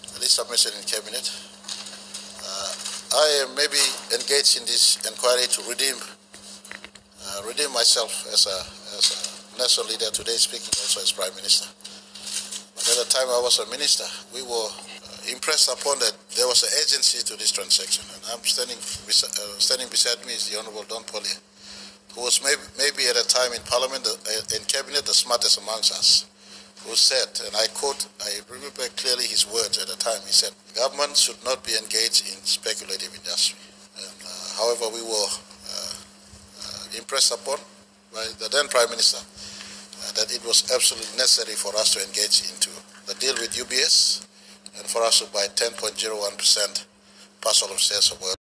this submission in cabinet. I am maybe engaged in this inquiry to redeem myself as a national leader today, speaking also as Prime Minister. But at the time I was a minister, we were impressed upon that there was an agency to this transaction, and I'm standing beside me is the Honourable Don Pollier, who was maybe at a time in Parliament, in Cabinet, the smartest amongst us, who said, and I quote, I remember clearly his words at the time, he said, government should not be engaged in speculative industry. And, however, we were impressed upon by the then Prime Minister that it was absolutely necessary for us to engage into the deal with UBS and for us to buy 10.01% parcel of shares of oil.